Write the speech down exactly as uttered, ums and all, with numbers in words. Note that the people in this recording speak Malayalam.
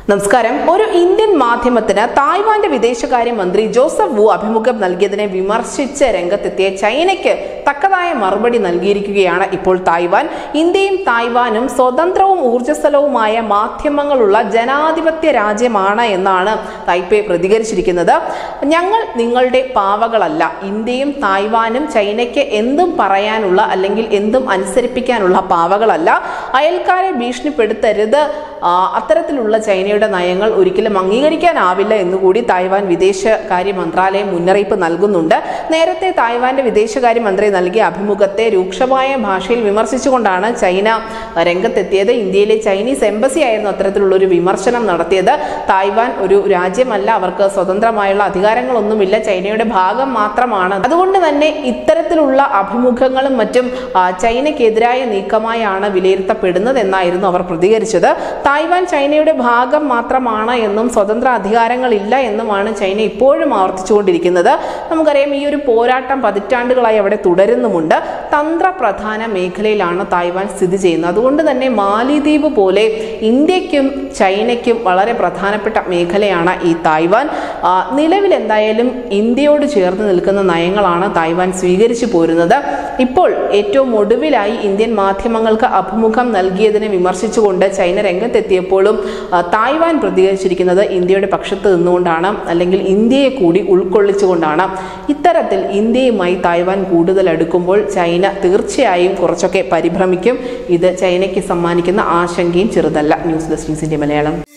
നമസ്കാരം. ഒരു ഇന്ത്യൻ മാധ്യമത്തിന് തായ്വാന്റെ വിദേശകാര്യമന്ത്രി ജോസഫ് വു അഭിമുഖം നൽകിയതിനെ വിമർശിച്ച് രംഗത്തെത്തിയ ചൈനയ്ക്ക് തക്കതായ മറുപടി നൽകിയിരിക്കുകയാണ് ഇപ്പോൾ തായ്വാൻ. ഇന്ത്യയും തായ്വാനും സ്വതന്ത്രവും ഊർജ്ജസ്വലവുമായ മാധ്യമങ്ങളുള്ള ജനാധിപത്യ രാജ്യമാണ് എന്നാണ് തായ്പേ പ്രതികരിച്ചിരിക്കുന്നത്. ഞങ്ങൾ നിങ്ങളുടെ പാവകളല്ല. ഇന്ത്യയും തായ്വാനും ചൈനയ്ക്ക് എന്തും പറയാനുള്ള അല്ലെങ്കിൽ എന്തും അനുസരിപ്പിക്കാനുള്ള പാവകളല്ല. അയൽക്കാരെ ഭീഷണിപ്പെടുത്തരുത്. അത്തരത്തിലുള്ള ചൈനയുടെ നയങ്ങൾ ഒരിക്കലും അംഗീകരിക്കാനാവില്ല എന്നുകൂടി തായ്വാൻ വിദേശകാര്യ മന്ത്രാലയം മുന്നറിയിപ്പ് നൽകുന്നുണ്ട്. നേരത്തെ തായ്വാന്റെ വിദേശകാര്യമന്ത്രി നൽകിയ അഭിമുഖത്തെ രൂക്ഷമായ ഭാഷയിൽ വിമർശിച്ചുകൊണ്ടാണ് ചൈന രംഗത്തെത്തിയത്. ഇന്ത്യയിലെ ചൈനീസ് എംബസി ആയിരുന്നു അത്തരത്തിലുള്ള ഒരു വിമർശനം നടത്തിയത്. തായ്വാൻ ഒരു രാജ്യമല്ല, അവർക്ക് സ്വതന്ത്രമായുള്ള അധികാരങ്ങളൊന്നുമില്ല, ചൈനയുടെ ഭാഗം മാത്രമാണ്. അതുകൊണ്ട് തന്നെ ഇത്തരത്തിലുള്ള അഭിമുഖങ്ങളും മറ്റും ചൈനയ്ക്കെതിരായ നീക്കമായാണ് വിലയിരുത്തപ്പെടുന്നത് എന്നായിരുന്നു അവർ പ്രതികരിച്ചത്. തായ്വാൻ ചൈനയുടെ ഭാഗം മാത്രമാണ് എന്നും സ്വതന്ത്ര അധികാരങ്ങളില്ല എന്നുമാണ് ചൈന ഇപ്പോഴും ആവർത്തിച്ചുകൊണ്ടിരിക്കുന്നത്. നമുക്കറിയാം, ഈ ഒരു പോരാട്ടം പതിറ്റാണ്ടുകളായി അവിടെ തുടരുന്നുമുണ്ട്. തന്ത്രപ്രധാന മേഖലയിലാണ് തായ്വാൻ സ്ഥിതി ചെയ്യുന്നത്. അതുകൊണ്ട് തന്നെ മാലിദ്വീപ് പോലെ ഇന്ത്യക്കും ചൈനയ്ക്കും വളരെ പ്രധാനപ്പെട്ട മേഖലയാണ് ഈ തായ്വാൻ. നിലവിൽ എന്തായാലും ഇന്ത്യയോട് ചേർന്ന് നിൽക്കുന്ന നയങ്ങളാണ് തായ്വാൻ സ്വീകരിച്ചു പോരുന്നത്. ഇപ്പോൾ ഏറ്റവും ഒടുവിലായി ഇന്ത്യൻ മാധ്യമങ്ങൾക്ക് അഭിമുഖം നൽകിയതിനെ വിമർശിച്ചുകൊണ്ട് ചൈന രംഗത്തെത്തിയപ്പോഴും തായ്വാൻ പ്രതികരിച്ചിരിക്കുന്നത് ഇന്ത്യയുടെ പക്ഷത്ത് നിന്നുകൊണ്ടാണ്, അല്ലെങ്കിൽ ഇന്ത്യയെ കൂടി ഉൾക്കൊള്ളിച്ചുകൊണ്ടാണ്. ഇത്തരത്തിൽ ഇന്ത്യയുമായി തായ്വാൻ കൂടുതൽ അടുക്കുമ്പോൾ ചൈന തീർച്ചയായും കുറച്ചൊക്കെ പരിഭ്രമിക്കും. ഇത് ചൈനയ്ക്ക് സമ്മാനിക്കുന്ന ആശങ്കയും ചെറുതല്ല. ന്യൂസ് ഡെസ്ക് ന്യൂസിന്റെ മലയാളം.